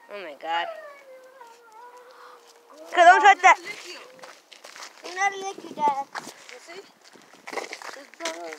Oh my god. Don't touch that. I'm not lick you, Dad. You see?